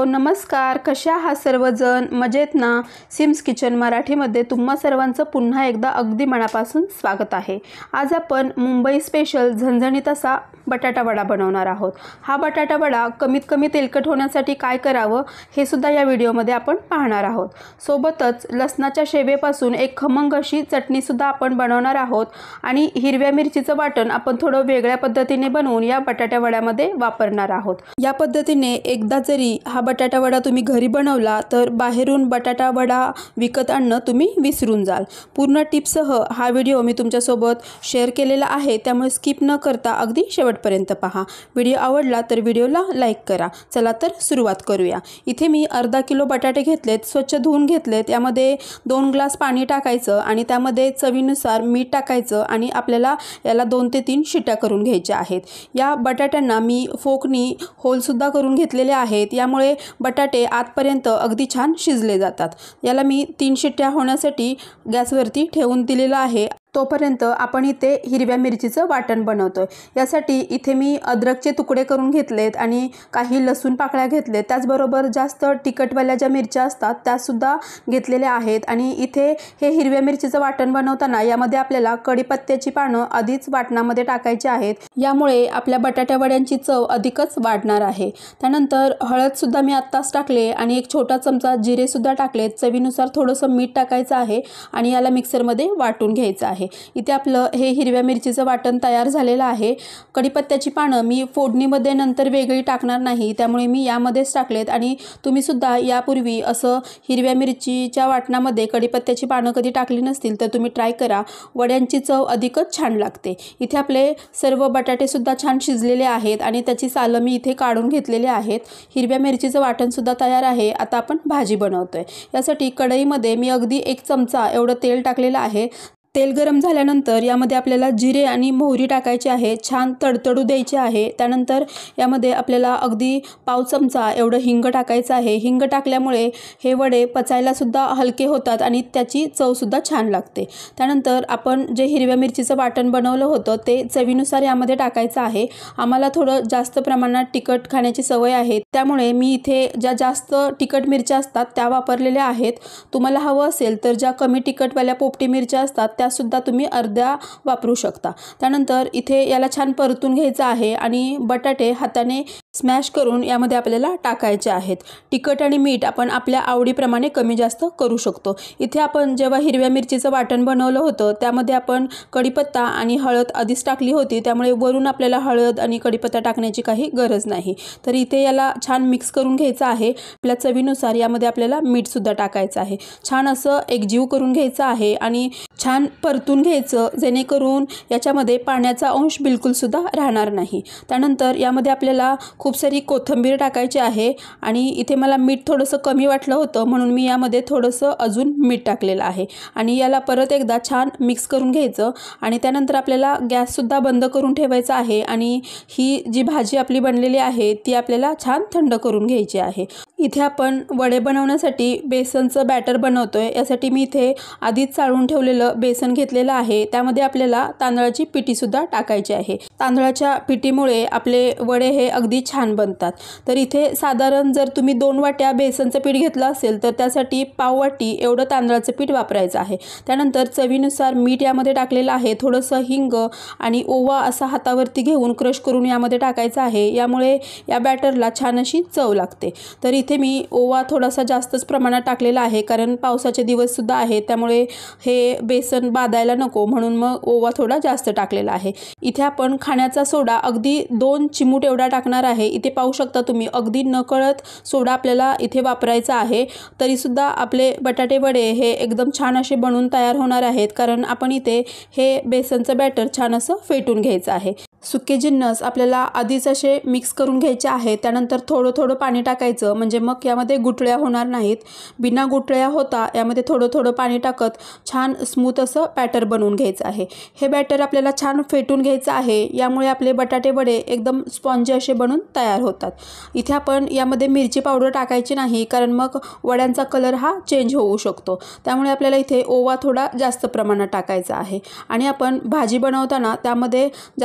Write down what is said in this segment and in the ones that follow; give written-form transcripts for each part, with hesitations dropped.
नमस्कार. कशा आहात सर्वजण? मजेत ना? सिम्स किचन मराठीमध्ये तुम्हा सर्वांचं पुन्हा एकदा अगदी मनापासून स्वागत आहे. आज आपण मुंबई स्पेशल झणझणीत असा बटाटा वडा बनवणार आहोत. हा बटाटा वडा कमीत कमी तेलकट होण्यासाठी काय करावं हे सुद्धा या व्हिडिओमध्ये आपण पाहणार आहोत. सोबतच लसणाच्या शेवेपासून एक खमंग अशी चटणी सुद्धा आपण बनवणार आहोत आणि हिरव्या मिरचीचं वाटण आपण थोडं वेगळ्या पद्धतीने बनवून या बटाटा वड्यामध्ये वापरणार आहोत. या पद्धतीने एकदा जरी हा बटाटा वडा तुम्ही घरी बनवला तर बाहेरून बटाटा वडा विकत आणणं तुम्ही विसरून जाल. पूर्ण टिप्ससह हा व्हिडिओ मी तुमच्यासोबत शेअर केलेला आहे, त्यामुळे स्किप न करता अगदी शेवटपर्यंत पहा. व्हिडिओ आवडला तर व्हिडिओला लाईक करा. चला तर सुरुवात करूया. इथे मी अर्धा किलो बटाटे घेतलेत, स्वच्छ धुवून घेतलेत. यामध्ये 2 ग्लास पाणी टाकायचं आणि त्यामध्ये चवीनुसार मीठ टाकायचं आणि आपल्याला याला 2 ते 3 शिट्ट्या करून घ्यायच्या आहेत. या बटाट्यांना मी फोकनी होलसुद्धा करून घेतलेले आहेत, यामुळे बटाटे आतपर्यंत अगदी छान शिजले जातात. याला मी 3 शिट्ट्या होण्यासाठी गॅसवरती ठेवून दिलेला आहे. तोपर्यंत आपण इथे हिरव्या मिरचीचं वाटण बनवतोय. यासाठी इथे मी अद्रकचे तुकडे करून घेतलेत आणि काही लसूण पाकळ्या घेतलेत. त्याचबरोबर जास्त तिखटवाल्या ज्या मिरच्या असतात त्यासुद्धा घेतलेल्या आहेत. आणि इथे हे हिरव्या मिरचीचं वाटण बनवताना यामध्ये आपल्याला कढीपत्त्याची पानं आधीच वाटणामध्ये टाकायची आहेत. यामुळे आपल्या बटाट्या वड्यांची चव अधिकच वाढणार आहे. त्यानंतर हळदसुद्धा मी आत्ताच टाकले आणि 1 छोटा चमचा जिरेसुद्धा टाकलेत. चवीनुसार थोडंसं मीठ टाकायचं आहे आणि याला मिक्सरमध्ये वाटून घ्यायचं आहे. इथे आपलं हे हिरव्या मिरचीचं वाटण तयार झालेलं आहे. कढीपत्त्याची पानं मी फोडणीमध्ये नंतर वेगळी टाकणार नाही, त्यामुळे मी यामध्येच टाकलेत. आणि तुम्ही सुद्धा यापूर्वी असं हिरव्या मिरचीच्या वाटणामध्ये कढीपत्त्याची पानं कधी टाकली नसतील तर तुम्ही ट्राय करा. वड्यांची चव अधिकच छान लागते. इथे आपले सर्व बटाटे सुद्धा छान शिजलेले आहेत आणि त्याची सालं मी इथे काढून घेतलेले आहेत. हिरव्या मिरचीचं वाटण सुद्धा तयार आहे. आता आपण भाजी बनवतोय. यासाठी कढईमध्ये मी अगदी 1 चमचा एवढं तेल टाकलेलं आहे. तेल गरम झाल्यानंतर यामध्ये आपल्याला जिरे आणि मोहरी टाकायची आहे. छान तडतडू द्यायची आहे. त्यानंतर यामध्ये आपल्याला अगदी पाव चमचा एवढं हिंग टाकायचं आहे. हिंग टाकल्यामुळे हे वडे पचायलासुद्धा हलके होतात आणि त्याची चवसुद्धा छान लागते. त्यानंतर आपण जे हिरव्या मिरचीचं वाटण बनवलं होतं ते चवीनुसार यामध्ये टाकायचं आहे. आम्हाला थोडं जास्त प्रमाणात तिखट खाण्याची सवय आहे, त्यामुळे मी इथे ज्या जास्त तिखट मिरच्या असतात त्या वापरलेल्या आहेत. तुम्हाला हवं असेल तर ज्या कमी तिखटवाल्या पोपटी मिरच्या असतात त्यासुद्धा तुम्ही अर्ध्या वापरू शकता. त्यानंतर इथे याला छान परतून घ्यायचं आहे आणि बटाटे हाताने स्मॅश करून यामध्ये आपल्याला टाकायचे आहेत. तिखट आणि मीठ आपण आपल्या आवडीप्रमाणे कमी जास्त करू शकतो. इथे आपण जेव्हा हिरव्या मिरचीचं वाटण बनवलं होतं त्यामध्ये आपण कढीपत्ता आणि हळद आधीच टाकली होती, त्यामुळे वरून आपल्याला हळद आणि कढीपत्ता टाकण्याची काही गरज नाही. तर इथे याला छान मिक्स करून घ्यायचं आहे. आपल्या चवीनुसार यामध्ये आपल्याला मीठसुद्धा टाकायचं आहे. छान असं एकजीव करून घ्यायचं आहे आणि छान परतून घ्यायचं, जेणेकरून याच्यामध्ये पाण्याचा अंश बिलकुलसुद्धा राहणार नाही. त्यानंतर यामध्ये आपल्याला खूप सारी कोथिंबीर टाकायची आहे आणि इथे मला मीठ थोडंसं कमी वाटलं होतं म्हणून मी यामध्ये थोडंसं अजून मीठ टाकलेलं आहे. आणि याला परत एकदा छान मिक्स करून घ्यायचं आणि त्यानंतर आपल्याला गॅससुद्धा बंद करून ठेवायचा आहे. आणि ही जी भाजी आपली बनलेली आहे ती आपल्याला छान थंड करून घ्यायची आहे. इथे आपण वडे बनवण्यासाठी बेसनचं बॅटर बनवतोय. यासाठी मी इथे आधीच चाळून ठेवलेलं बेसन घेतलेलं आहे. त्यामध्ये आपल्याला तांदळाची पिठीसुद्धा टाकायची आहे. तांदळाच्या पिठीमुळे आपले वडे हे अगदी छान बनतात. तर इथे साधारण जर तुम्ही 2 वाट्या बेसनचं पीठ घेतलं असेल तर त्यासाठी पाव वाटी एवढं तांदळाचं पीठ वापरायचं आहे. त्यानंतर चवीनुसार मीठ यामध्ये टाकलेलं आहे. थोडंसं हिंग आणि ओवा असा हातावरती घेऊन क्रश करून यामध्ये टाकायचं आहे. यामुळे या बॅटरला छान अशी चव लागते. तर इथे मी ओवा थोडासा जास्तच प्रमाणात टाकलेला आहे, कारण पावसाचे दिवससुद्धा आहेत, त्यामुळे हे बेसन बादायला नको म्हणून मग ओवा थोडा जास्त टाकलेला आहे. इथे आपण खाण्याचा सोडा अगदी 2 चिमूट एवढा टाकणार आहे. इथे पाहू शकता तुम्ही अगदी नकळत सोडा आपल्याला इथे वापरायचा आहे. तरीसुद्धा आपले बटाटे वडे हे एकदम छान असे बनून तयार होणार आहेत, कारण आपण इथे हे बेसनचं बॅटर छान असं फेटून घ्यायचं आहे. सुके जिन्नस आपल्याला आधीच असे मिक्स करून घ्यायचे आहे. त्यानंतर थोडं थोडं पाणी टाकायचं, म्हणजे मग यामध्ये गुठळ्या होणार नाहीत. बिना गुठळ्या होता यामध्ये थोडं थोडं पाणी टाकत छान स्मूथ असं बॅटर बनवून घ्यायचं आहे. हे बॅटर आपल्याला छान फेटून घ्यायचं आहे. यामुळे आपले बटाटे वडे एकदम स्पॉन्जी असे बनून तयार होतात. इथे आपण यामध्ये मिरची पावडर टाकायची नाही, कारण मग वड्यांचा कलर हा चेंज होऊ शकतो. त्यामुळे आपल्याला इथे ओवा थोडा जास्त प्रमाणात टाकायचा आहे. आणि आपण भाजी बनवताना त्यामध्ये जास्त प्रमाणात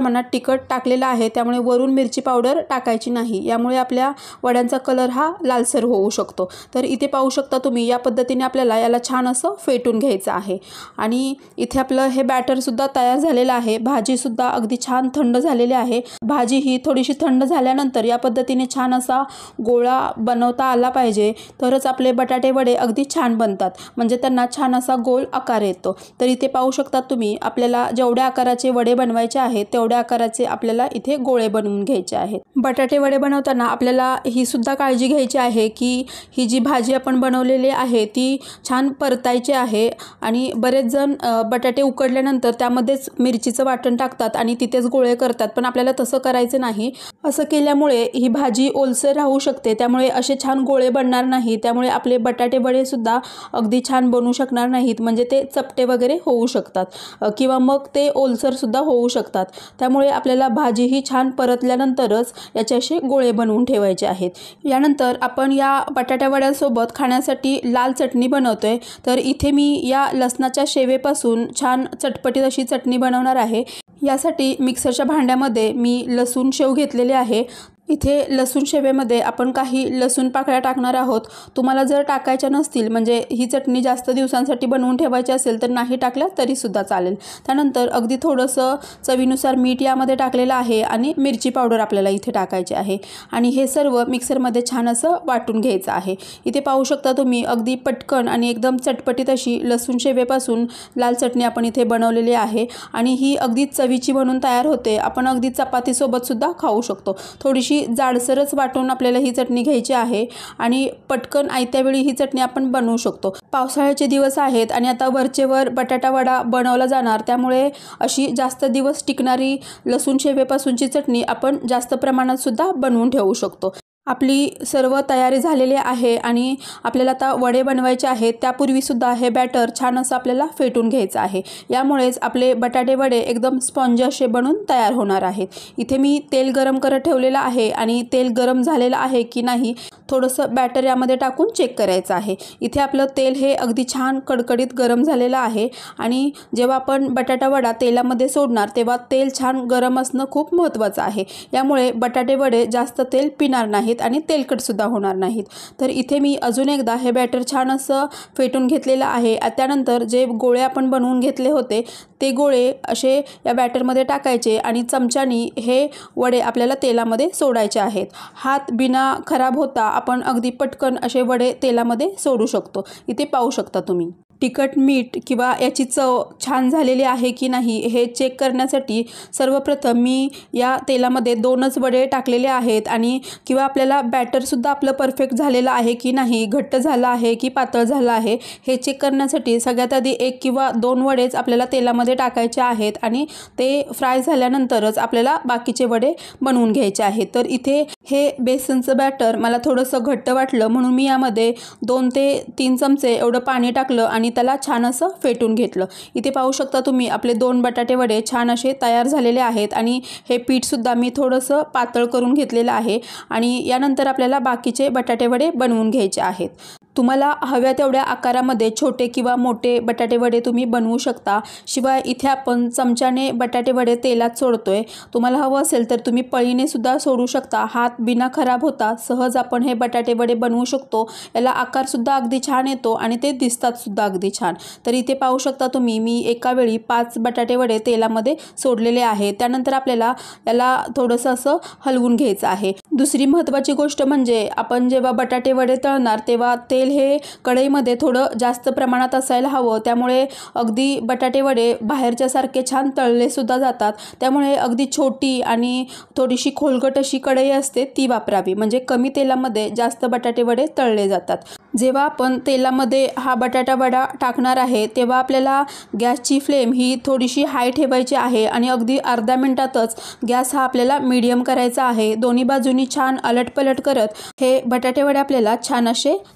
प्रमाणात तिखट टाकलेलं आहे, त्यामुळे वरून मिरची पावडर टाकायची नाही. यामुळे आपल्या वड्यांचा कलर हा लालसर होऊ शकतो. तर इथे पाहू शकता तुम्ही, या पद्धतीने आपल्याला याला छान असं फेटून घ्यायचं आहे. आणि इथे आपलं हे बॅटरसुद्धा तयार झालेलं आहे. भाजीसुद्धा अगदी छान थंड झालेली आहे. भाजी ही थोडीशी थंड झाल्यानंतर या पद्धतीने छान असा गोळा बनवता आला पाहिजे, तरच आपले बटाटे वडे अगदी छान बनतात, म्हणजे त्यांना छान असा गोल आकार येतो. तर इथे पाहू शकता तुम्ही, आपल्याला जेवढ्या आकाराचे वडे बनवायचे आहेत तेवढ्या आकाराचे आपल्याला इथे गोळे बनवून घ्यायचे आहेत. बटाटे वडे बनवताना आपल्याला ही सुद्धा काळजी घ्यायची आहे की ही जी भाजी आपण बनवलेली आहे ती छान परतायची आहे. आणि बरेच जण बटाटे उकडल्यानंतर त्यामध्येच मिरचीचं वाटण टाकतात आणि तिथेच गोळे करतात, पण आपल्याला तसं करायचं नाही. असं केल्यामुळे ही भाजी ओलसर राहू शकते, त्यामुळे असे छान गोळे बनणार नाही. त्यामुळे आपले बटाटे वडे सुद्धा अगदी छान बनू शकणार नाहीत, म्हणजे ते चपटे वगैरे होऊ शकतात किंवा मग ते ओलसर सुद्धा होऊ शकतात. त्यामुळे आपल्याला भाजी ही छान परतल्यानंतरच याचे असे गोळे बनवून ठेवायचे आहेत. यानंतर आपण या बटाट्या वड्यांसोबत खाण्यासाठी लाल चटणी बनवतोय. तर इथे मी या लसणाच्या शेवेपासून छान चटपटीत अशी चटणी बनवणार आहे. यासाठी मिक्सरच्या भांड्यामध्ये मी लसूण शेव घेतलेले आहे. इथे लसूण शेवेमध्ये आपण काही लसूण पाकळ्या टाकणार आहोत. तुम्हाला जर टाकायच्या नसतील, म्हणजे ही चटणी जास्त दिवसांसाठी बनवून ठेवायची असेल तर नाही टाकल्या तरीसुद्धा चालेल. त्यानंतर अगदी थोडंसं चवीनुसार मीठ यामध्ये टाकलेलं आहे आणि मिरची पावडर आपल्याला इथे टाकायची आहे. आणि हे सर्व मिक्सरमध्ये छान असं वाटून घ्यायचं आहे. इथे पाहू शकता तुम्ही, अगदी पटकन आणि एकदम चटपटीत अशी लसूण शेवेपासून लाल चटणी आपण इथे बनवलेली आहे. आणि ही अगदी चवीची बनून तयार होते. आपण अगदी चपातीसोबतसुद्धा खाऊ शकतो. थोडीशी जाडसरच वाटून आपल्याला ही चटणी घ्यायची आहे आणि पटकन आयत्या वेळी ही चटणी आपण बनवू शकतो. पावसाळ्याचे दिवस आहेत आणि आता वरचेवर बटाटा वडा बनवला जाणार, त्यामुळे अशी जास्त दिवस टिकणारी लसूण शेवेपासूनची चटणी आपण जास्त प्रमाणात सुद्धा बनवून ठेवू शकतो. आपली सर्व तयारी झालेली आहे आणि आपल्याला आता वडे बनवायचे आहेत. त्यापूर्वीसुद्धा हे बॅटर छान असं आपल्याला फेटून घ्यायचं आहे. यामुळेच आपले बटाटे वडे एकदम स्पॉन्ज असे बनून तयार होणार आहेत. इथे मी तेल गरम करत ठेवलेलं आहे आणि तेल गरम झालेलं आहे की नाही थोडंसं बॅटर यामध्ये टाकून चेक करायचं आहे. इथे आपलं तेल हे अगदी छान कडकडीत गरम झालेलं आहे. आणि जेव्हा आपण बटाटा वडा तेलामध्ये सोडणार तेव्हा तेल छान गरम असणं खूप महत्त्वाचं आहे. यामुळे बटाटे वडे जास्त तेल पिणार नाहीत आणि तेलकटसुद्धा होणार नाहीत. तर इथे मी अजून एकदा हे बॅटर छान असं फेटून घेतलेलं आहे. त्यानंतर जे गोळे आपण बनवून घेतले होते ते गोळे असे या बॅटरमध्ये टाकायचे आणि चमच्यानी हे वडे आपल्याला तेलामध्ये सोडायचे आहेत. हात बिना खराब होता आपण अगदी पटकन असे वडे तेलामध्ये सोडू शकतो. इथे पाहू शकता तुम्ही. तिखट, मीठ किंवा याची चव छान झालेली आहे की नाही हे चेक करण्यासाठी सर्वप्रथम मी या तेलामध्ये 2च वडे टाकलेले आहेत. आणि किंवा आपल्याला बॅटरसुद्धा आपलं परफेक्ट झालेलं आहे की नाही, घट्ट झालं आहे की पातळ झालं आहे हे चेक करण्यासाठी सगळ्यात आधी 1 किंवा 2 वडेच आपल्याला तेलामध्ये टाकायचे आहेत आणि ते फ्राय झाल्यानंतरच आपल्याला बाकीचे वडे बनवून घ्यायचे आहेत. तर इथे हे बेसनचं बॅटर मला थोडंसं घट्ट वाटलं, म्हणून मी यामध्ये 2 ते 3 चमचे एवढं पाणी टाकलं आणि त्याला छान असं फेटून घेतलं. इथे पाहू शकता तुम्ही, आपले 2 बटाटे वडे छान असे तयार झालेले आहेत. आणि हे पीठसुद्धा मी थोडंसं पातळ करून घेतलेलं आहे. आणि यानंतर आपल्याला बाकीचे बटाटे वडे बनवून घ्यायचे आहेत. तुम्हाला हव्या तेवढ्या आकारामध्ये छोटे किंवा मोठे बटाटे वडे तुम्ही बनवू शकता. शिवाय इथे आपण चमच्याने बटाटे वडे तेलात सोडतोय. तुम्हाला हवं असेल तर तुम्ही पळीने सुद्धा सोडू शकता. हात बिना खराब होता सहज आपण हे बटाटे वडे बनवू शकतो. याला आकारसुद्धा अगदी छान येतो आणि ते दिसतात सुद्धा अगदी छान. तर इथे पाहू शकता तुम्ही, मी एका वेळी 5 बटाटे वडे तेलामध्ये सोडलेले आहे. त्यानंतर आपल्याला याला थोडंसं असं हलवून घ्यायचं आहे. दुसरी महत्त्वाची गोष्ट म्हणजे आपण जेव्हा बटाटे वडे तळणार तेव्हा तेल हे कढईमध्ये थोडं जास्त प्रमाणात असायला हवं. त्यामुळे अगदी बटाटे वडे बाहेरच्या सारखे छान तळले सुद्धा जातात. त्यामुळे अगदी छोटी आणि थोडीशी खोलगट अशी कढई असते ती वापरावी, म्हणजे कमी तेलामध्ये जास्त बटाटे वडे तळले जातात. जेव्हा आपण तेलामध्ये हा बटाटा वडा टाकणार आहे तेव्हा आपल्याला गॅसची फ्लेम ही थोडीशी हाय ठेवायची आहे आणि अगदी अर्ध्या मिनिटातच गॅस हा आपल्याला मीडियम करायचा आहे. दोन्ही बाजूनी छान अलटपलट करत हे बटाटे वडे आपल्याला छान असे तळून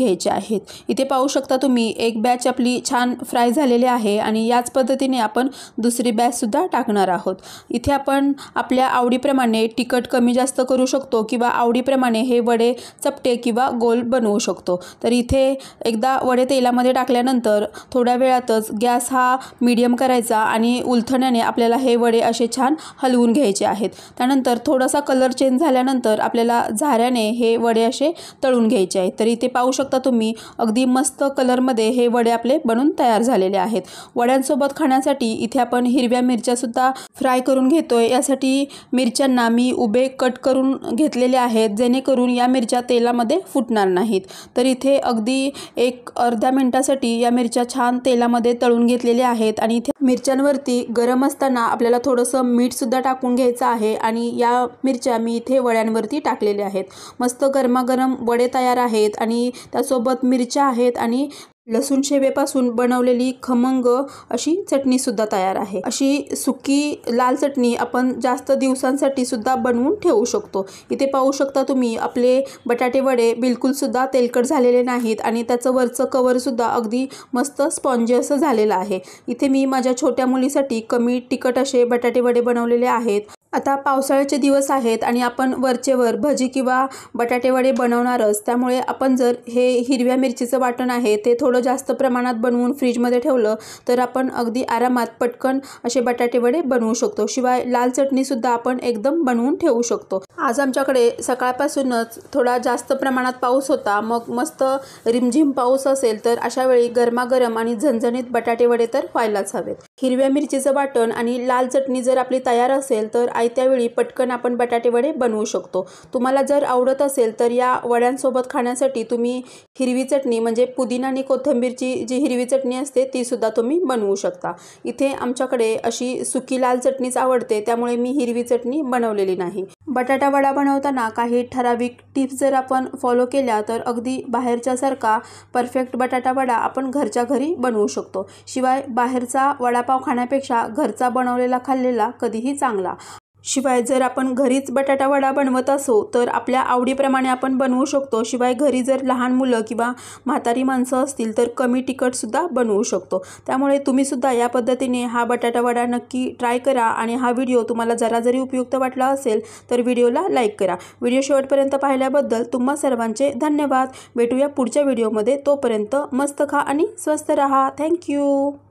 घ्यायचे आहेत। इथे पाहू शकता तुम्ही एक बॅच आपली छान फ्राय झालेली आहे आणि याच पद्धतीने आपण दुसरी बॅच सुद्धा टाकणार आहोत। इथे आपण आपल्या आवडीप्रमाणे तिखट कमी जास्त करू शकतो किंवा आवडीप्रमाणे हे वडे चपटे किंवा गोल बनवू शकतो। तर इथे एकदा वडे तेलामध्ये टाकल्यानंतर थोड्या वेळातच गॅस हा मीडियम करायचा आणि उलथण्याने आपल्याला हे वडे असे छान हलवून घ्यायचे आहेत। त्यानंतर थोडासा कलर चेंज झाल्यानंतर आपल्याला झाऱ्याने हे वडे असे तळून घ्यायचे आहेत। तर इथे पाहू शकता तुम्ही अगदी मस्त कलरमध्ये हे वडे आपले बनून तयार झालेले आहेत। वड्यांसोबत खाण्यासाठी इथे आपण हिरव्या मिरच्या सुद्धा फ्राय करून घेतोय। यासाठी मिरच्यांना मी उभे कट करून घेतलेले आहेत, जेणेकरून या मिरच्या तेलामध्ये फुटणार नाहीत। तर इथे अगदी एक अर्ध्या मिनिटासाठी या मिरच्या छान तेलामध्ये तळून घेतलेल्या आहेत आणि इथे मिरच्यांवरती गरम असताना आपल्याला थोडंसं मीठ सुद्धा टाकून घ्यायचं आहे आणि या मिरच्या मी इथे वड्यांवरती टाकलेल्या आहेत। मस्त गरमागरम वडे तयार आहेत आणि त्यासोबत मिरच्या आहेत आणि लसूण शेवेपासून बनवलेली खमंग अशी चटणी सुद्धा तयार आहे। अशी सुकी लाल चटणी आपण जास्त दिवसांसाठी सुद्धा बनवून ठेवू शकतो। इथे पाहू शकता तुम्ही आपले बटाटे वडे बिलकुल सुद्धा तेलकट झालेले नाहीत आणि त्याचं वरचं कवर सुद्धा अगदी मस्त स्पॉन्जी असं झालेलं आहे। इथे मी माझ्या छोट्या मुलीसाठी कमी तिखट असे बटाटे वडे बनवलेले आहेत। आता पावसाळ्याचे दिवस आहेत आणि आपण वरचेवर भजी किंवा बटाटे वडे बनवणारच, त्यामुळे आपण जर हे हिरव्या मिरचीचं वाटण आहे ते थोडं जास्त प्रमाणात बनवून फ्रीजमध्ये ठेवलं तर आपण अगदी आरामात पटकन असे बटाटे वडे बनवू शकतो। शिवाय लाल चटणीसुद्धा आपण एकदम बनवून ठेवू शकतो। आज आमच्याकडे सकाळपासूनच थोडा जास्त प्रमाणात पाऊस होता, मग मस्त रिमझिम पाऊस असेल तर अशा वेळी गरमागरम आणि झणझणीत बटाटे वडे तर व्हायलाच हवेत। हिरव्या मिरचीचं वाटण आणि लाल चटणी जर आपली तयार असेल तर त्यावेळी पटकन आपण बटाटे वडे बनवू शकतो। तुम्हाला जर आवडत असेल तर या वड्यांसोबत खाण्यासाठी तुम्ही हिरवी चटणी म्हणजे पुदिना आणि कोथिंबीरची जी हिरवी चटणी असते ती सुद्धा तुम्ही बनवू शकता। इथे आमच्याकडे अशी सुकी लाल चटणीच आवडते, त्यामुळे मी हिरवी चटणी बनवलेली नाही। बटाटा वडा बनवताना काही ठराविक टिप्स जर आपण फॉलो केल्या तर अगदी बाहेरच्यासारखा परफेक्ट बटाटा वडा आपण घरच्या घरी बनवू शकतो। शिवाय बाहेरचा वडापाव खाण्यापेक्षा घरचा बनवलेला खाल्लेला कधीही चांगला। शिवाय जर आपण घरीच बटाटा वडा बनवत असो तर आपल्या आवडीप्रमाणे आपण बनवू शकतो। शिवाय घरी जर लहान मुलं किंवा म्हातारी माणसं असतील तर कमी तिखट सुद्धा बनवू शकतो। त्यामुळे तुम्ही सुद्धा या पद्धतीने हा बटाटा वडा नक्की ट्राय करा आणि हा व्हिडिओ तुम्हाला जरा जरी उपयुक्त वाटला असेल तर व्हिडिओला लाईक करा। व्हिडिओ शेवटपर्यंत पाहिल्याबद्दल तुम्हा सर्वांचे धन्यवाद। भेटूया पुढच्या व्हिडिओमध्ये, तोपर्यंत मस्त खा आणि स्वस्त रहा। थँक्यू।